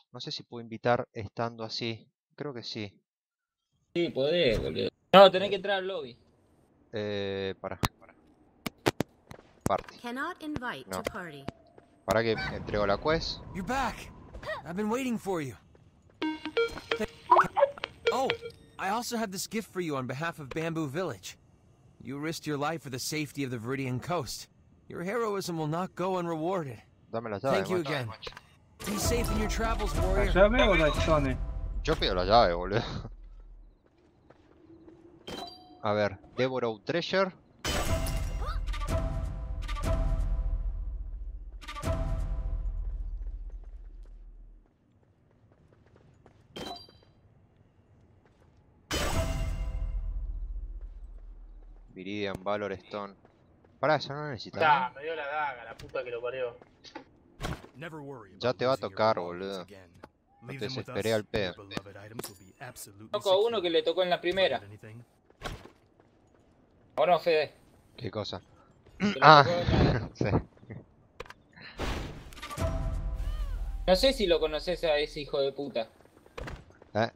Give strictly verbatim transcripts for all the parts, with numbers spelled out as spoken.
No sé si puedo invitar estando así. Creo que sí. Sí, podés, boludo. No, tenés que entrar al lobby. Eh, para. Party. Cannot invite No. to party. Para que entrego la quest. You're back. I've been waiting for you. Oh, I also have this gift for you on behalf of Bamboo Village. You risked your life for the safety of the Viridian coast. Your heroism will not go unrewarded. Dame la llave. Thank you macho. again. Be safe in your travels, warrior. ¿La llave o la stone? Yo pido la llave, boludo. A ver, Deborah Treasure. Viridian, Valor, Stone. Para eso no necesitas. Ah, me dio la daga, la puta que lo parió. Ya te va a tocar, boludo. No te desesperé al pedo. Toco a uno que le tocó en la primera. ¿O no, Fede? ¿Qué cosa? Que le Ah, tocó en la- sí. No sé si lo conoces a ese hijo de puta. ¿Eh?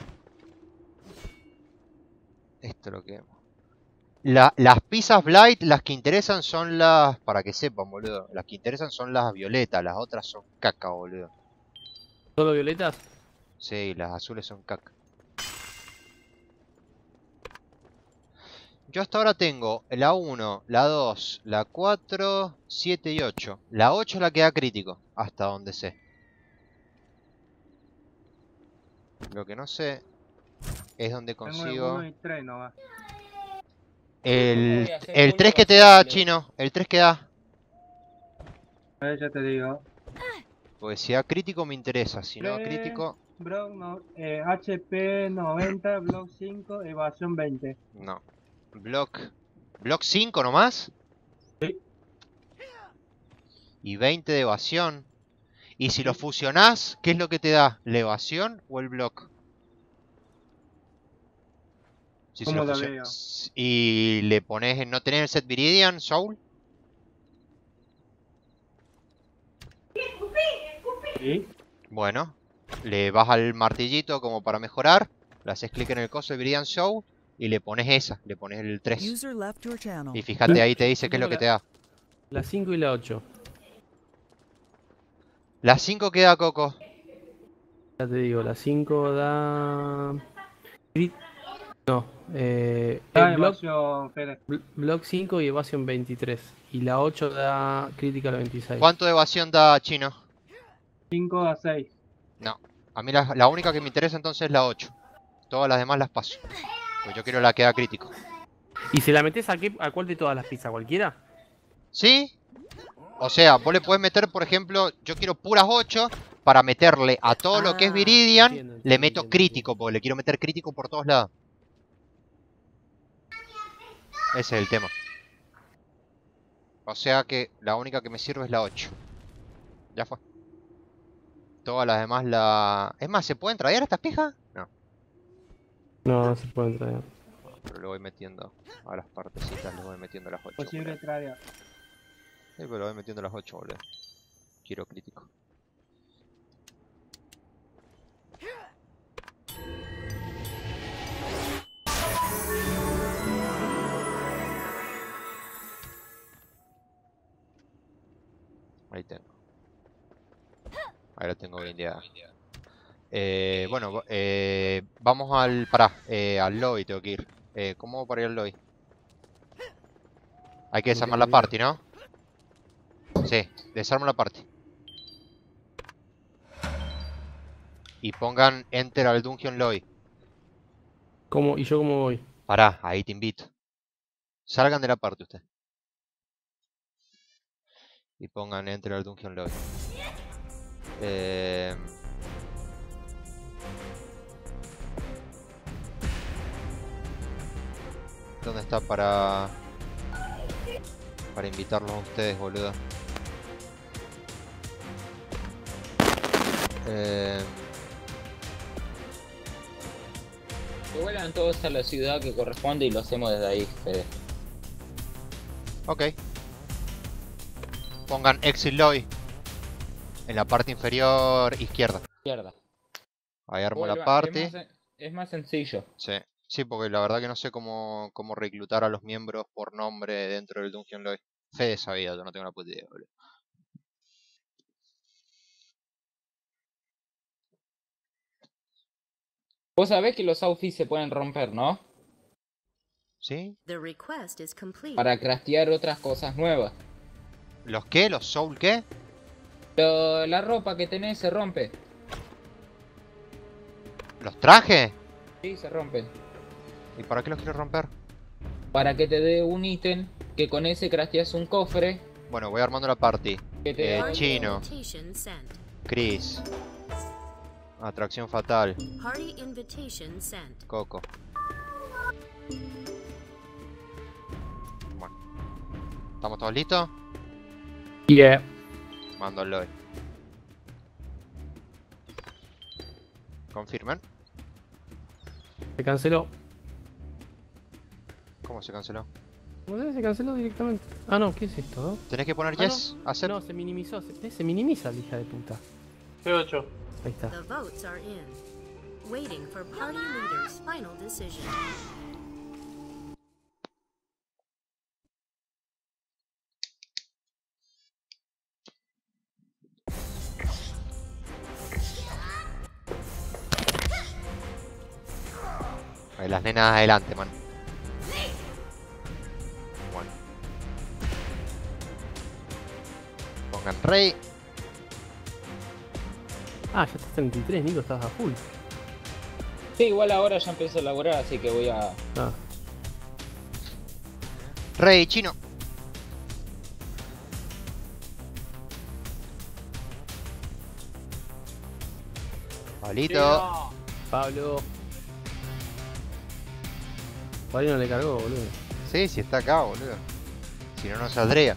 Esto es lo que... La, las pizzas Blight, las que interesan son las... Para que sepan, boludo. Las que interesan son las violetas. Las otras son caca, boludo. ¿Solo violetas? Sí, las azules son caca. Yo hasta ahora tengo la uno, la dos, la cuatro, siete y ocho. La ocho es la que da crítico, hasta donde sé. Lo que no sé es donde Tengo el consigo... uno y tres nomás. El, Voy a hacer el full tres que te evasión, da, boludo. chino. El tres que da. A ver, ya te digo. Porque si da crítico me interesa. Si no da Tres. crítico, Block no, eh, H P noventa, Block cinco, evasión veinte. no. Block. Block cinco nomás. Sí. Y veinte de evasión. Y si lo fusionás, ¿qué es lo que te da? ¿La evasión o el block? Si se ¿Cómo lo lo fusio- veo? S- Y le pones, ¿no tenés el set Viridian, Soul? ¿Sí? Bueno, le vas al martillito como para mejorar. Le haces clic en el coso de Viridian Soul. Y le pones esa, le pones el tres. User left your channel. Y fíjate, ahí te dice qué es lo que te da. La cinco y la ocho. La cinco queda, Coco. Ya te digo, la cinco da... Crit- No, eh... Ah, el block, evasión, Fede. bl- block cinco y evasión veintitrés. Y la ocho da critical veintiséis. ¿Cuánto de evasión da, chino? cinco a seis. No. A mí la, la única que me interesa entonces es la ocho. Todas las demás las paso. Pues yo quiero la que da crítico. ¿Y se la metes a, qué, a cuál de todas las pizzas? ¿Cualquiera? ¿Sí? O sea, vos le podés meter, por ejemplo, yo quiero puras ocho. Para meterle a todo lo que es Ah, Viridian, entiendo, le entiendo, meto entiendo, crítico. Porque le quiero meter crítico por todos lados. Ese es el tema. O sea que la única que me sirve es la ocho. Ya fue. Todas las demás la... Es más, ¿se pueden traer estas pijas? No. No, no se pueden traer. Pero le voy metiendo a las partecitas, le voy metiendo las ocho. Posible traer. Sí, pero le voy metiendo las ocho, boludo. Quiero crítico. Ahí tengo. Ahí la tengo grindeada. Eh, bueno, eh, vamos al... Pará, eh, al lobby tengo que ir. Eh, ¿Cómo hago para ir al lobby? Hay que desarmar la party, ¿no? Sí, desarmo la party. Y pongan enter al dungeon lobby. ¿Cómo? ¿Y yo cómo voy? Pará, ahí te invito. Salgan de la party ustedes. Y pongan enter al dungeon lobby. Eh... ¿Dónde está para... para invitarlos a ustedes, boludo? Eh... Que vuelan todos a la ciudad que corresponde y lo hacemos desde ahí, Fede. Ok. Pongan exit lobby en la parte inferior izquierda. Izquierda. Ahí armo Vuelva, la es party. más sen- Es más sencillo. Sí. Sí, porque la verdad que no sé cómo, cómo reclutar a los miembros por nombre dentro del Dungeon Lobby. Fede sabía, yo no tengo una puta idea, boludo. Vos sabés que los outfits se pueden romper, ¿no? ¿Sí? The request is complete. Para craftear otras cosas nuevas. ¿Los qué? ¿Los Soul qué? Lo- la ropa que tenés se rompe. ¿Los trajes? Sí, se rompen. ¿Y para qué los quiero romper? Para que te dé un ítem que con ese crafteas un cofre Bueno, voy armando la party. que te Eh, da... Party chino. invitation sent. Chris. Atracción fatal. Party invitation sent. Coco. Bueno. ¿Estamos todos listos? Yeah. Mando al lobby. Confirmen. Se canceló. ¿Cómo se canceló? No sé, se canceló directamente. Ah, no, ¿qué es esto? Tenés que poner Ah, yes, no. accept. No, se minimizó. Se, eh, se minimiza la hija de puta. G ocho. Ahí está. The votes are in. Waiting for party leader's final decision. Ahí, las nenas adelante, man. Bueno. Pongan rey. Ah, ya estás treinta y tres, Nico, estás a full. Sí, igual ahora ya empiezo a laburar, así que voy a... Ah, Rey chino. Palito. Pablo. Pablo no le cargó, boludo. Sí, sí está acá, boludo. Si no, no saldría.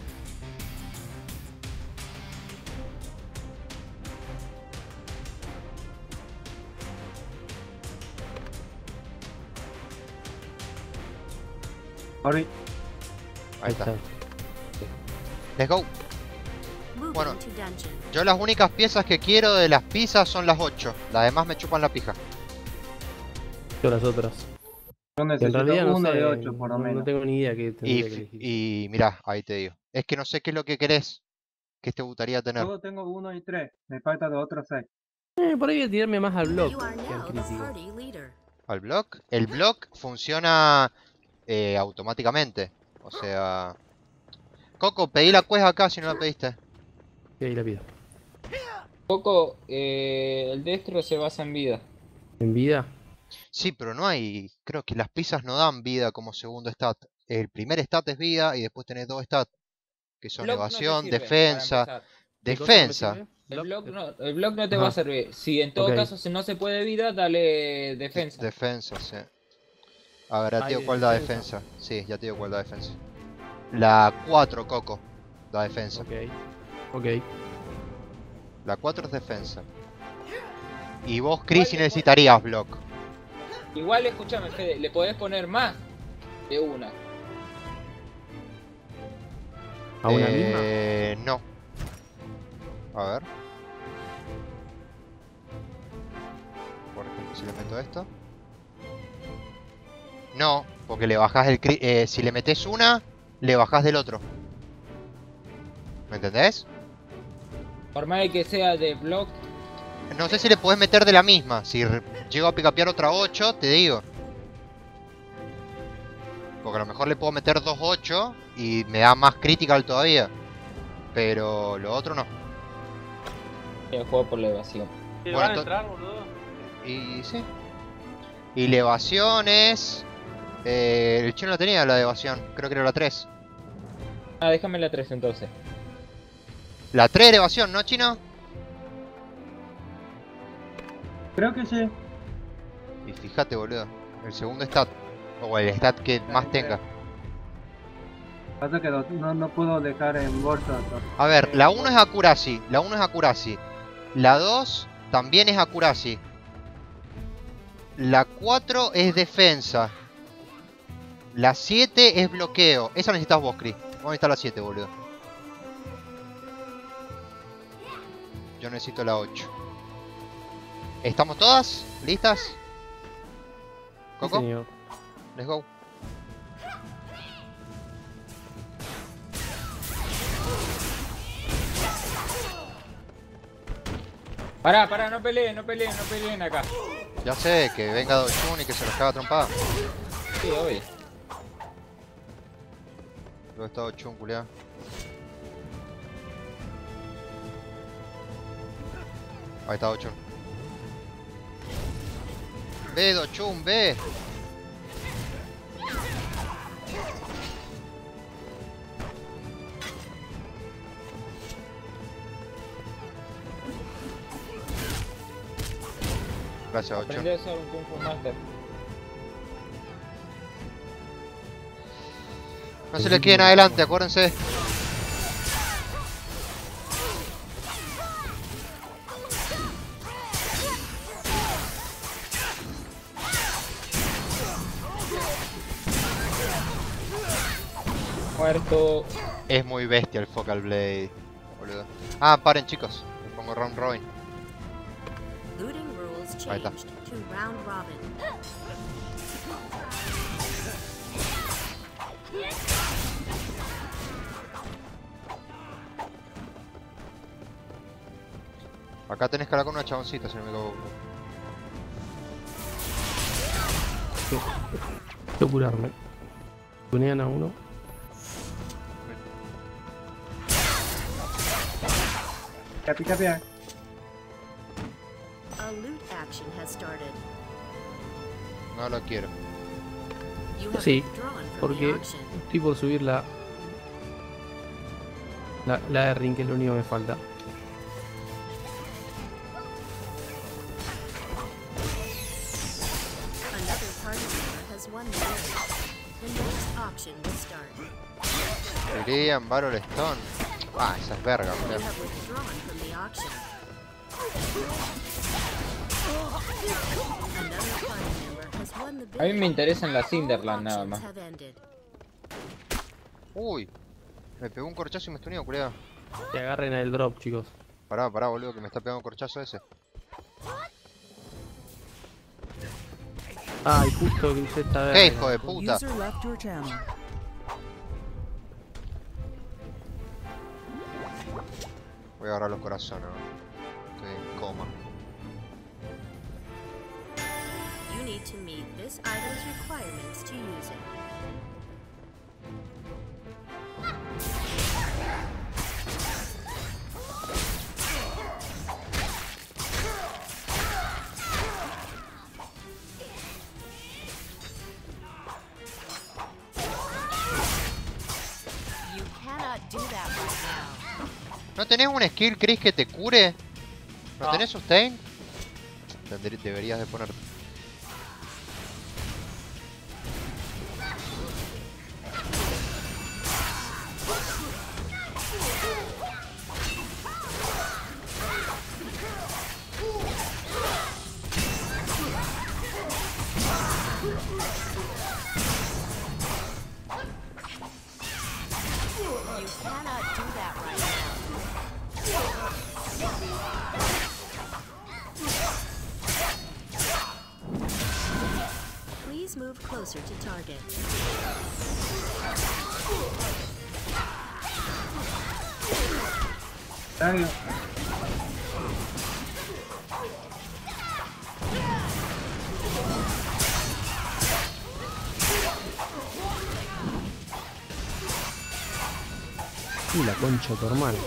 Sorry. Ahí está. Let's go. Moving Bueno. to dungeon. Yo las únicas piezas que quiero de las pizzas son las ocho. Las demás me chupan la pija. Yo las otras. Yo En necesito realidad no uno sé, de ocho por lo no, menos. no tengo ni idea qué Y, tendría que fi- elegir. y mirá, ahí te digo. Es que no sé qué es lo que querés. ¿Qué te gustaría tener? Solo tengo uno y tres. Me falta de otros seis. Eh, por ahí voy a tirarme más al blog You are que al now the crítico. party leader. ¿Al block? El block funciona eh, automáticamente. O sea... Coco, pedí la quest acá si no la pediste. Y ahí la pido. Poco, eh, el destro se basa en vida. ¿En vida? Sí, pero no hay... Creo que las pizzas no dan vida como segundo stat. El primer stat es vida y después tenés dos stats. Que son Block no te evasión, sirve, defensa... para empezar. ¿Qué cosa me Defensa. sirve? El Blog- block no, el block no te va a Ajá. servir. Si en todo Ok. caso si no se puede vida, dale De- defensa. defensa, sí. A ver, ya te Hay digo de cuál da defensa. defensa. Sí, ya te digo cuál da defensa. La cuatro, Coco, da defensa. Ok. Ok. La cuatro es defensa. Y vos, Chris, sí necesitarías block. Igual escúchame, Fede, le podés poner más de una. ¿A una misma? Eh, no. A ver. Por ejemplo, si le meto esto. No, porque le bajás el cri- eh, si le metes una, le bajás del otro. ¿Me entendés? Por más de que sea de block, No sé si le podés meter de la misma. Si re- llego a picapear otra ocho, te digo. Porque a lo mejor le puedo meter dos ocho y me da más critical todavía. Pero lo otro no. el juego por la evasión. ¿Te Bueno, van a ento- entrar, boludo? Y sí. Y la evasión es... eh, el chino la tenía, la de evasión. Creo que era la tres. Ah, déjame la tres entonces. La tres era evasión, ¿no, chino? Creo que sí. Y fíjate, boludo. El segundo stat. O el stat que más tenga. Pasa que no, no, no puedo dejar en bolsa. A ver, la uno es accuracy. La uno es accuracy. La dos también es accuracy. La cuatro es defensa. La siete es bloqueo. Esa necesitas vos, Chris. Vos necesitas la siete, boludo. Yo necesito la ocho. ¿Estamos todas? ¿Listas? Sí, ¿Coco? señor. Let's go. Pará, pará, no peleen, no peleen, no peleen acá. Ya sé, que venga Dochun y que se los caga trompada. Sí, obvio. Luego está Dochun, culiao. Ahí está Dochun. Ve, Dochun, ve. Gracias, Dochun. Aprendí a usar un Kung Fu Master. No se le queden adelante, acuérdense. Muerto. Es muy bestia el Focal Blade, boludo. Ah, paren chicos, me pongo round robin. Looting rules Ahí está. changed to round robin. Acá tenés que hablar con una chaboncita, si no me equivoco. Quiero curarme. Tunean a uno. Capi, capi. A loot action has started. No lo quiero. You have Sí, withdrawn from the porque auction. estoy por subir la... La, la R-Ring, que es lo único que me falta. Another party member has won the game. The next auction will start. Irian, Barrel Stone. Ah, esa es verga, You boludo. have withdrawn from the auction. Another party member has won the bid. A mí me interesan las Cinderland nada Auctions más. have ended. Uy, me pegó un corchazo y me estuneó, culiao. Que agarren el drop, chicos. Pará, pará, boludo, que me está pegando un corchazo ese. Ay, justo crucé esta verga. ¿Qué hijo de puta? User left your channel. Voy a agarrar los corazones, ¿no? Estoy en coma. You need to meet this item's requirements to use it. You cannot do that right now. ¿No tenés un skill, Chris, que te cure? ¿No No. tenés sustain? Tendrí- Deberías de poner. You cannot do that right now. Please move closer to target. Daño. Y la concha de tu hermano.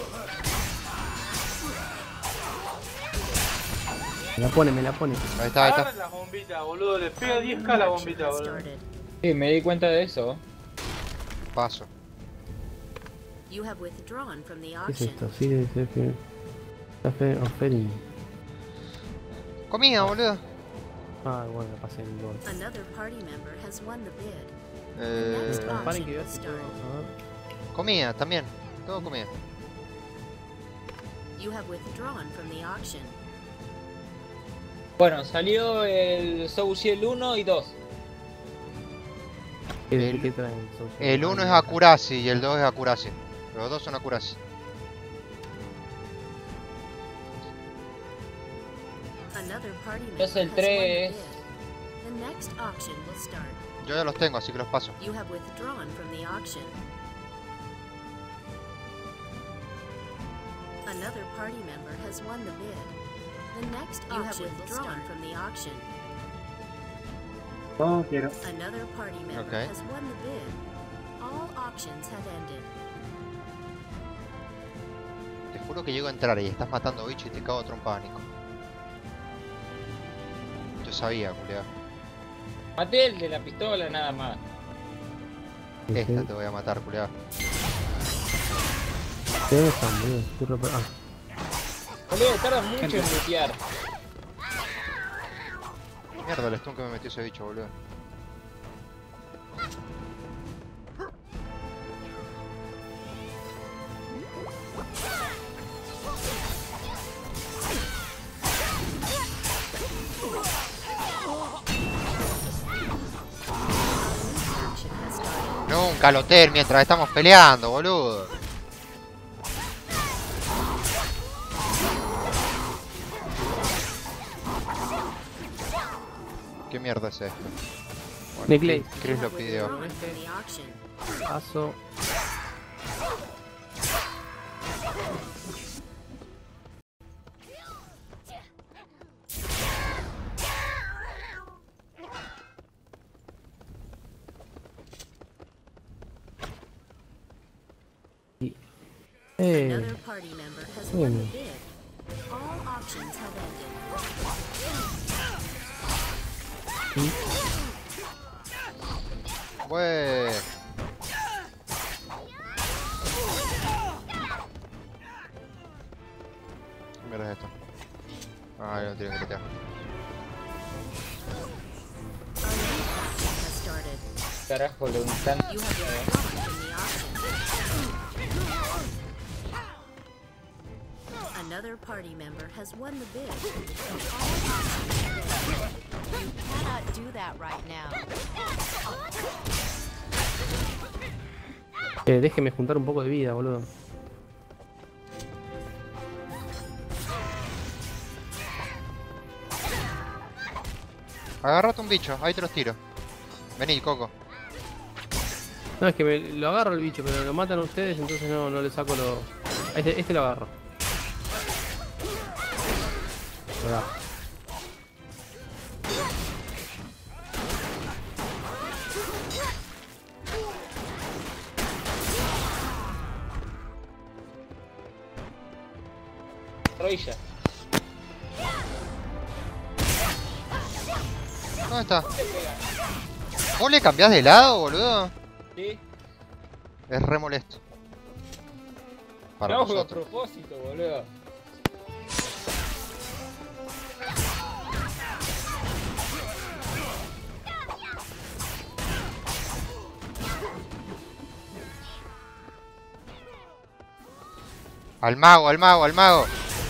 Me la pone, me la pone. Ahí está, ahí está. Agarra las bombitas, boludo. Le pega diez k la Auction bombita, has boludo. started. Sí, me di cuenta de eso. Paso. You have withdrawn from the ¿Qué es auction. esto? Sí, debe ser que... Café offering. Comida, boludo. Ah, bueno, pasé el gol. Another party member has won the bid. Eh, Next Paren auction que will veas si start. puedo- a ver. comida, también. Todo comida. You have withdrawn from the auction. Bueno, salió el Soul Shield uno y dos. ¿Qué, El- qué traen? Social? El uno es Akurasi y el dos es Akurasi. Los dos son Another party member Es el has won the tres. bid. The next auction will start. Yo ya los tengo, así que los paso. You have withdrawn from the auction. Another party member has won the bid. The next You have auction will withdrawn start from the auction. No quiero. Another party member Okay. has won the bid. All auctions have ended. Te juro que llego a entrar y estás matando bicho y te cago a trompa, Nico. Yo sabía, culiao. Maté el de la pistola nada más. Esta te voy a matar, culiao. ¿Dónde están, boludo? Estoy re- ah. Boludo, tarda mucho en lootear. Mierda, el stun que me metió ese bicho, boludo. Action has started. Nunca loter mientras estamos peleando, boludo. ¿Qué mierda es esto? Bueno, Necklace. Chris You lo have pidió. withdrawn from the auction. Paso. Y- Eh, Another party member has Muy won the bien. bid. All auctions have ended. Bue. ¿Qué mierda es esto? Ah, no tiene que meter. A new auction has started. Carajo, le gustan. You have withdrawn from the auction. Another party member has won the bid. All auctions have ended. You cannot do that right now. eh, déjeme juntar un poco de vida, boludo. Agarrate un bicho, ahí te los tiro. Vení, Coco. No, es que me, lo agarro el bicho, pero lo matan ustedes, entonces no, no le saco lo... Este, este lo agarro. Lo agarro. Rodilla. ¿Dónde está? ¿Vos le cambiás de lado, boludo? Sí. Es re molesto. Para No, a nosotros. propósito, boludo. Al mago, al mago, al mago.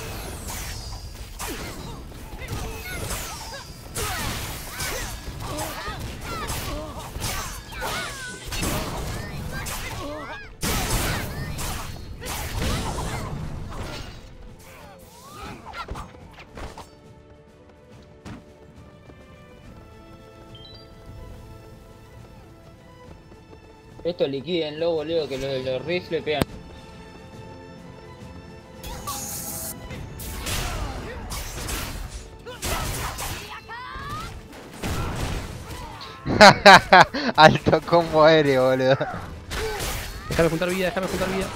Esto liquídenlo, boludo, que los de los rifles pegan. Alto combo aéreo, boludo. Déjame juntar vida, déjame juntar vida.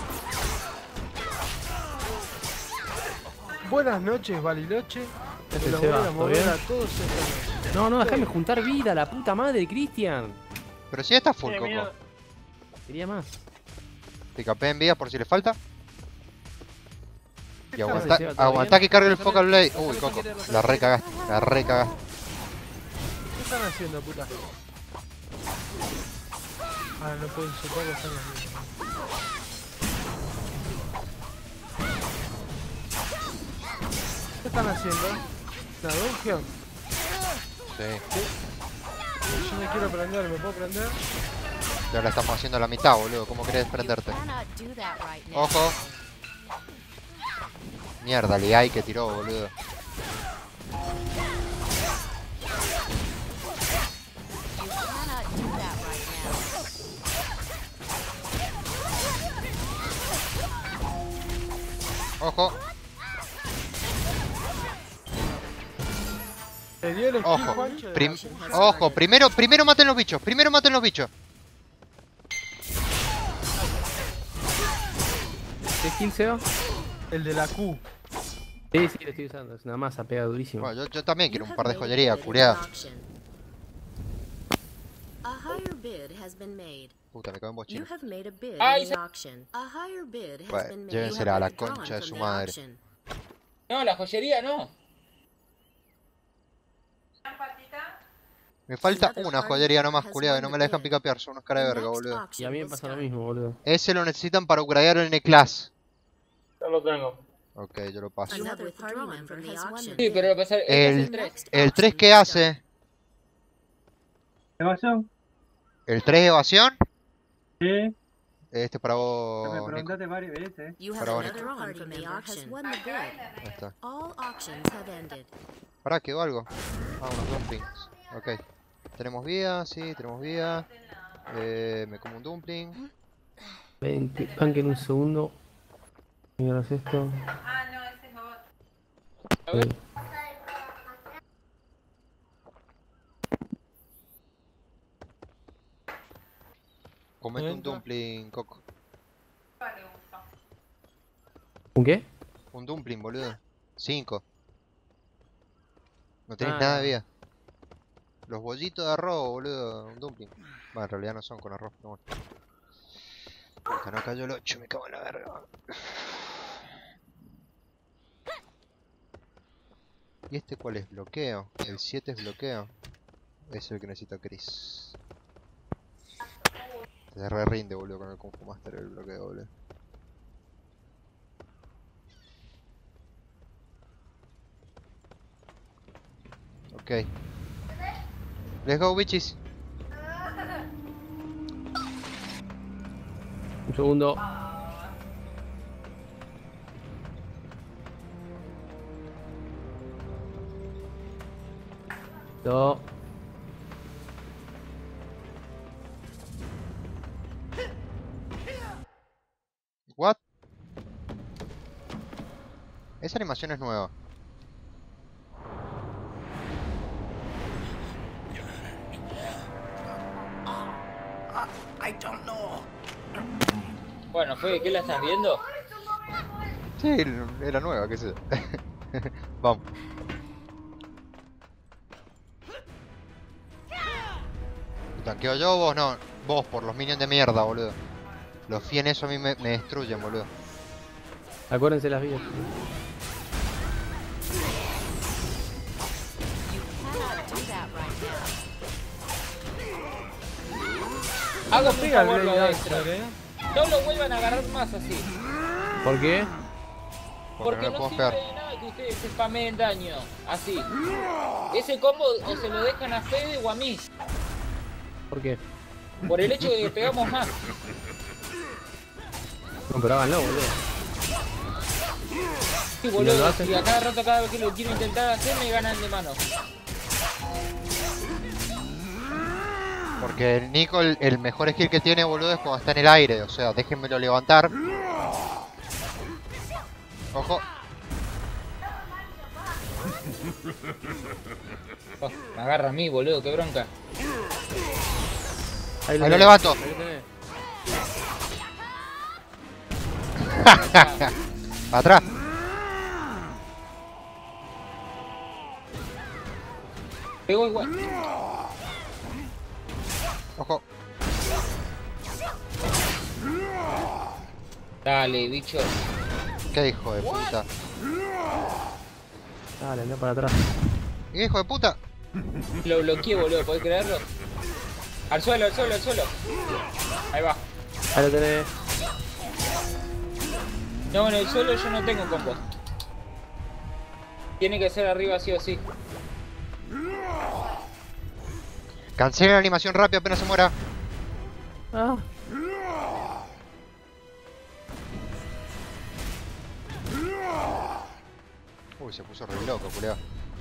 Buenas noches, Bariloche. Ese Los Seba, voy a ¿todo mover bien? a todos esta noche. No, no, déjame juntar vida, la puta madre, Cristian. Pero si ya está full, Eh, Coco. mira, Quería más. Te capé en vida por si le falta. Y ¿qué aguanta, Seba, ¿todo aguanta bien? que cargue el Focal Blade. Déjame Uy, Coco. salir, déjame La salir. recagaste, la recagaste. ¿Qué están haciendo, puta? Ah, no pueden supongo que están haciendo. ¿Qué están haciendo? ¿La dungeon? Sí. Yo me quiero prender, ¿me puedo prender? Y ahora estamos haciendo la mitad, boludo. ¿Cómo querés You prenderte? cannot do that right now. Ojo. Mierda, le hay que tiró, boludo. Ojo, Te dio el skill, ojo. Juancho, de Prim- la- ojo, primero, primero maten los bichos. Primero maten los bichos. ¿Qué skill, Seba? el de la Q. Sí, sí, lo estoy usando. Es una masa, pega durísimo. Bueno, yo, yo también quiero You un have par de made a joyería, bid in culiada. an auction. A higher bid has been made. Puta, me cago en You bochino. have made a bid Ay, in se- the auction. A higher bid has Bueno, been made. llévensela You a la have withdrawn concha de from su the madre. auction. No, la joyería no. Me falta Another una party joyería nomás, has culiada, y won no the me la dejan bid. picapear, son unos cara de The verga, next boludo. Y a auction mí me is pasa lo starting. mismo, boludo. Ese lo necesitan para upgradear el N-Class. No lo tengo. Ok, yo lo paso. You have withdrawn from the auction. Sí, pero lo que pasa este es El- el tres. ¿El tres qué hace? ¿Evasión? ¿El tres evasión? Sí. Este para Me vos, Nico. preguntaste varias veces. You Para have vos, another party member has won the bid. Ahí está. All auctions have ended. Pará, ¿quedó algo? Ah, unos dumplings. Ok. ¿Tenemos vida? Sí, tenemos vida. Eh, me como un dumpling. veinte. Tanquen un segundo. Miras esto. A ver. Ok. Comete un Entra. dumpling, Coco. ¿Un qué? Un dumpling, boludo. Cinco. No tenés Ah, nada de no. vida. Los bollitos de arroz, boludo. Un dumpling. Bueno, en realidad no son con arroz, pero bueno. Puta, no cayó el ocho, me cago en la verga. ¿Y este cuál es? Bloqueo. El siete es bloqueo. Es el que necesita Chris. Se re rinde, boludo, con el Kung Fu Master el bloqueo, boludo. Ok. Let's go, bitches. Un segundo. No. What? Esa animación es nueva. Bueno, fue, ¿qué la estás viendo? Sí, era nueva, qué sé yo. Vamos. ¿Tanqueo yo o vos? No, vos por los minions de mierda, boludo. Los fien eso a mí me, me destruyen, boludo. Acuérdense las vidas. Cannot do that right now. Háganme un Pega el favor los Blade extras. Dancer, eh. No lo vuelvan a agarrar más así. ¿Por qué? Porque, Porque no le no puedo sirve pegar. de nada que ustedes se spameen daño. Así. Ese combo o se lo dejan a Fede o a mí. ¿Por qué? Por el hecho de que pegamos más. No, pero háganlo, boludo. Sí, ¿Y no lo boludo, hacen? y a cada rato, cada vez que lo quiero intentar hacer, me ganan de mano. Porque el Nico, el, el mejor skill que tiene, boludo, es cuando está en el aire. O sea, déjenmelo levantar. Ojo. Oh, me agarra a mí, boludo, qué bronca. Ahí lo tenés, levanto. ahí lo tenés. Para atrás. Pegó igual. Ojo. Dale, bicho. Qué hijo de puta. Dale, anda para atrás. ¿Qué hijo de puta? Lo bloqueé, boludo, ¿podés creerlo? Al suelo, al suelo, al suelo. Ahí va. Ahí lo tenés. No, en el suelo yo no tengo combo. Tiene que ser arriba sí o sí. Cancela la animación rápida apenas se muera. Ah. Uy, se puso re loco, culiao.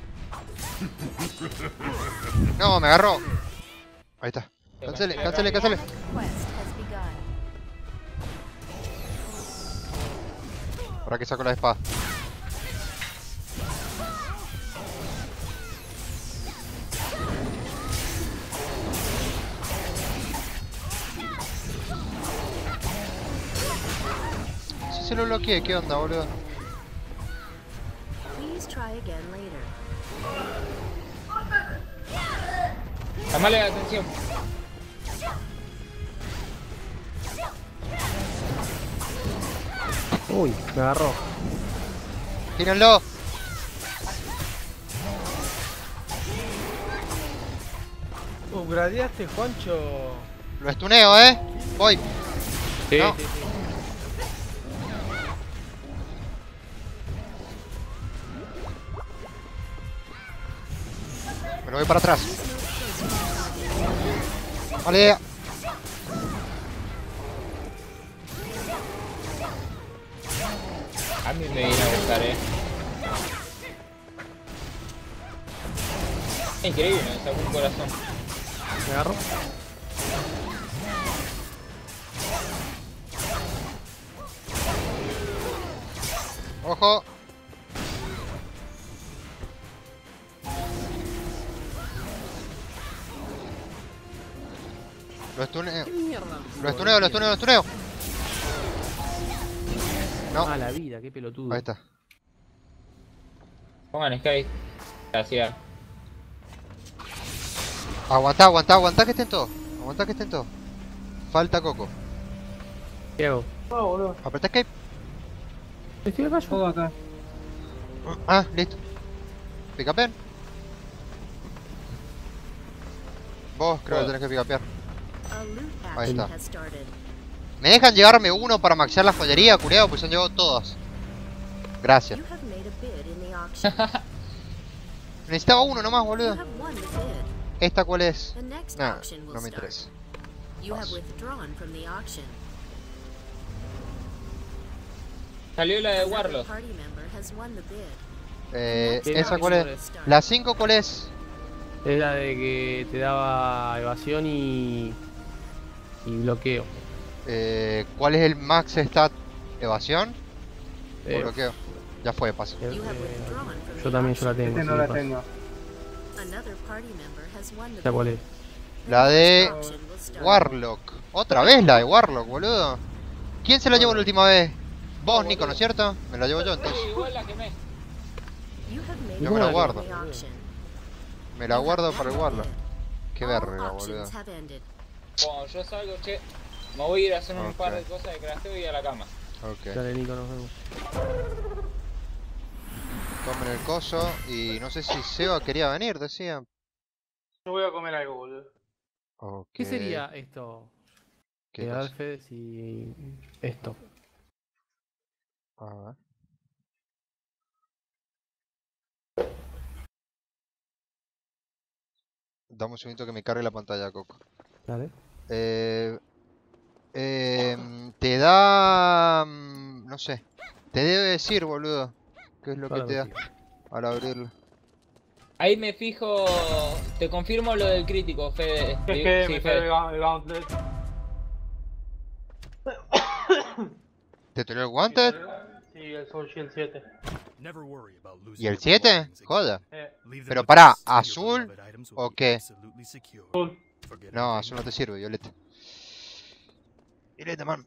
No, me agarró. Ahí está. Cancele, cancele, cancele. Quest has begun. Para que saco la espada. Si se lo bloqueé, ¿qué onda, boludo? Please try again later. Llamale la atención. Uy, me agarró. ¡Tírenlo! Upgradeaste, Juancho. Lo estuneo, ¿eh? Voy. Sí, No. sí, sí. Me lo voy para atrás. Vale. A mí me viene a gustar, eh. Increíble, me sacó un corazón. Me agarró. Ojo. Lo estuneo. ¿Qué mierda? Lo estuneo, lo estuneo, lo estuneo. No. Ah, la vida, qué pelotudo. Ahí está. Pongan Sky. Gracias. Aguantá, aguantá, aguantá que estén todos. Aguantá que estén todos. Falta Coco. ¿Qué hago? No, boludo. Apretá escape. Estoy acá yo. Todo acá. Ah, listo. Pica pen. Vos creo que tenés que picapear. A loot Ahí action está. has started. ¿Me dejan llevarme uno para maxear la joyería, culiao? Pues se han llevado todas. Gracias. You have made a bid in the auction. Necesitaba uno nomás, You boludo. have won the bid. ¿Esta cuál es? The next Nah, auction will no me start. interesa. You have Paso. withdrawn from the auction. Salió la de Another Warlock. party member has won the bid. Eh, ¿Qué ¿esa es? cuál es? ¿La cinco cuál es? Es la de que te daba evasión y. y bloqueo. Eh, ¿cuál es el max stat? ¿Evasión? ¿O Eh, bloqueo? Ya fue, paso. eh, You have eh, withdrawn from yo the también yo la auction. tengo. Este sí, no la paso. tengo. Another party member has won the ¿Esta cuál bid. es? La de Auction will start. Warlock. Otra vez la de Warlock, boludo. ¿Quién se la llevó la última vez? Vos, No, Nico, ¿no es cierto? Me la llevo yo entonces. Sí, igual la quemé. You have made Yo a me la bid guardo. in the auction. Me la You have guardo won para el the Warlock. bid. Qué All verga, boludo. auctions have ended. Cuando yo salgo, che, me voy a ir a hacer un Ok. par de cosas de crafteo y a la cama. Ok. Dale, Nico, nos vemos. Tomen el coso. Y no sé si Seba quería venir, decía. Yo voy a comer algo, boludo. Ok. ¿Qué sería esto? ¿Qué Eh, a ver, cosa? Fede, si. esto. A ver. Dame un segundito que me cargue la pantalla, Coco. Dale. Eh, em, te da... mm, no sé. Te debe decir, boludo. ¿Qué es lo que Ahora te me da fijo. al abrirlo? Ahí me fijo, te confirmo lo del crítico, Fede. Es Sí, que sí, me Fede. sale el ga- el gauntlet. ¿Te tiró el Wanted? Sí, el Soul Shield siete. Never worry about losing ¿Y el your siete? belongings again. Joda. Eh, Leave them Pero with pará, us, and your ¿azul beloved items will o be qué? absolutely secure. azul. Forget No, everything azul no te sirve, Violeta. Violeta, man.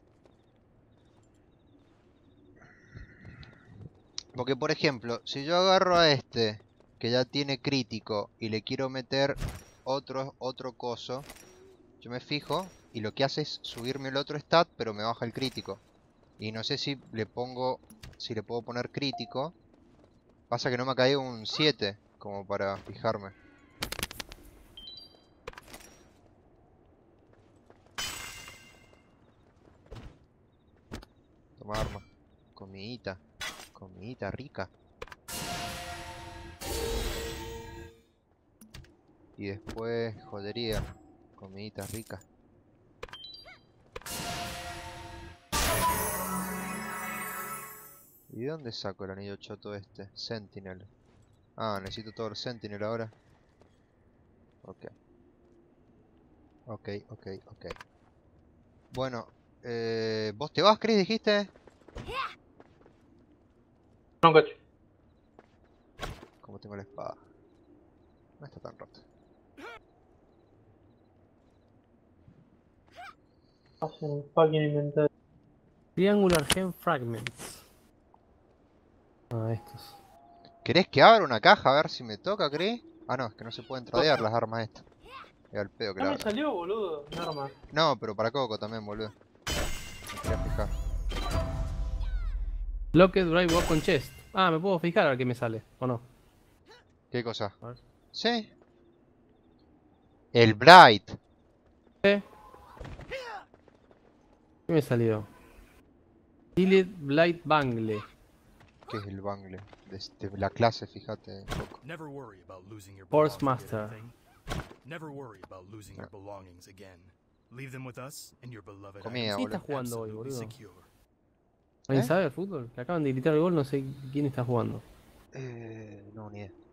Porque, por ejemplo, si yo agarro a este, que ya tiene crítico, y le quiero meter otro, otro coso, yo me fijo, y lo que hace es subirme el otro stat, pero me baja el crítico. Y no sé si le pongo, si le puedo poner crítico. Pasa que no me ha caído un siete, como para fijarme. Toma arma. Comidita. Comidita rica. Y después jodería. Comidita rica. ¿Y de dónde saco el anillo choto este? Sentinel. Ah, necesito todo el Sentinel ahora. Ok. Ok, ok, ok. Bueno, eh, ¿vos te vas, Chris, dijiste? No cacho. Como tengo la espada. No está tan roto. Hacen un fucking inventario. Triangular Gem Fragments. Ah, estos. ¿Querés que abra una caja a ver si me toca, crees? Ah, no, es que no se pueden tradear las armas estas. Es al pedo que No la me abra. salió, boludo. Un arma. No, pero para Coco también, boludo. Me quería fijar. Locked Drive Weapon Chest. Ah, me puedo fijar a ver qué me sale, ¿o no? ¿Qué cosa? A ver. Sí. El Bright. ¿Qué me salió? Tilted Blight Bangle. ¿Qué es el bangle? De, de la clase, fíjate, Coco. Never worry about losing your Force belongings, Master. everything. Never worry about losing your belongings again. Leave them with us and your beloved Comida, items ¿Quién boludo. está jugando hoy, absolutely boludo? secure. ¿Alguien ¿Eh? sabe el fútbol? Que acaban de gritar el gol, no sé quién está jugando. Eh, no, ni idea.